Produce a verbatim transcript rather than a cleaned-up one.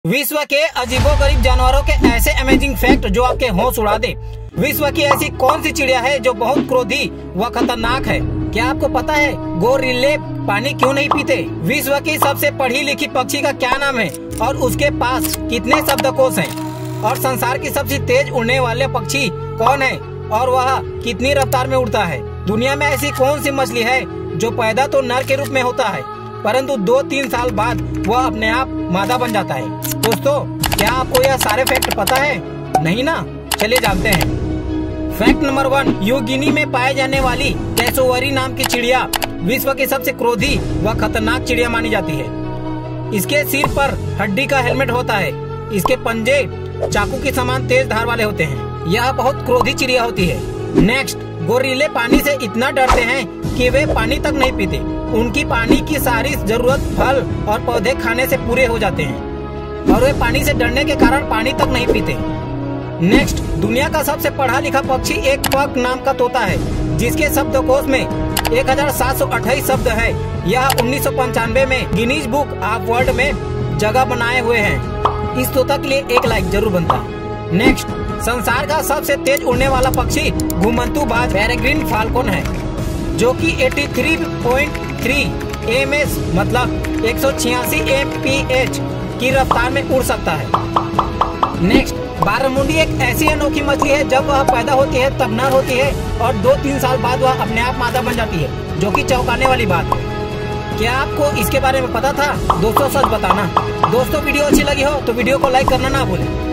विश्व के अजीबोगरीब जानवरों के ऐसे अमेजिंग फैक्ट जो आपके होश उड़ा दे। विश्व की ऐसी कौन सी चिड़िया है जो बहुत क्रोधी व खतरनाक है? क्या आपको पता है गोरिल्ले पानी क्यों नहीं पीते? विश्व की सबसे पढ़ी लिखी पक्षी का क्या नाम है और उसके पास कितने शब्दकोश हैं? और संसार की सबसे तेज उड़ने वाले पक्षी कौन है और वह कितनी रफ्तार में उड़ता है? दुनिया में ऐसी कौन सी मछली है जो पैदा तो नर के रूप में होता है परंतु दो तीन साल बाद वह अपने आप मादा बन जाता है? दोस्तों, क्या आपको यह सारे फैक्ट पता है? नहीं ना? चलिए जानते हैं। Fact number one, New Guinea में पाए जाने वाली कैसोवरी नाम की चिड़िया विश्व की सबसे क्रोधी व खतरनाक चिड़िया मानी जाती है। इसके सिर पर हड्डी का हेलमेट होता है। इसके पंजे चाकू के समान तेज धार वाले होते हैं। यह बहुत क्रोधी चिड़िया होती है। नेक्स्ट, गोरिल्ले पानी से इतना डरते हैं कि वे पानी तक नहीं पीते। उनकी पानी की सारी जरूरत फल और पौधे खाने से पूरे हो जाते हैं और वे पानी से डरने के कारण पानी तक नहीं पीते। नेक्स्ट, दुनिया का सबसे पढ़ा लिखा पक्षी एक पक नाम का तोता है जिसके शब्दकोश में एक हजार सात सौ अट्ठाईस शब्द है। यह उन्नीस सौ पंचानवे में गिनीज बुक ऑफ वर्ल्ड में जगह बनाए हुए हैं। इस तोता के लिए एक लाइक जरूर बनता। नेक्स्ट, संसार का सबसे तेज उड़ने वाला पक्षी घुमंतु बाज पेरेग्रिन फाल्कोन है जो कि तिरासी पॉइंट तीन एम एस मतलब एक सौ छियासी एम पी एच की रफ्तार में उड़ सकता है। नेक्स्ट, बारहमुंडी एक ऐसी अनोखी मछली है जब वह पैदा होती है तब नर होती है और दो तीन साल बाद वह अपने आप मादा बन जाती है, जो कि चौंकाने वाली बात है। क्या आपको इसके बारे में पता था? दोस्तों, सच बताना। दोस्तों, वीडियो अच्छी लगी हो तो वीडियो को लाइक करना ना भूलें।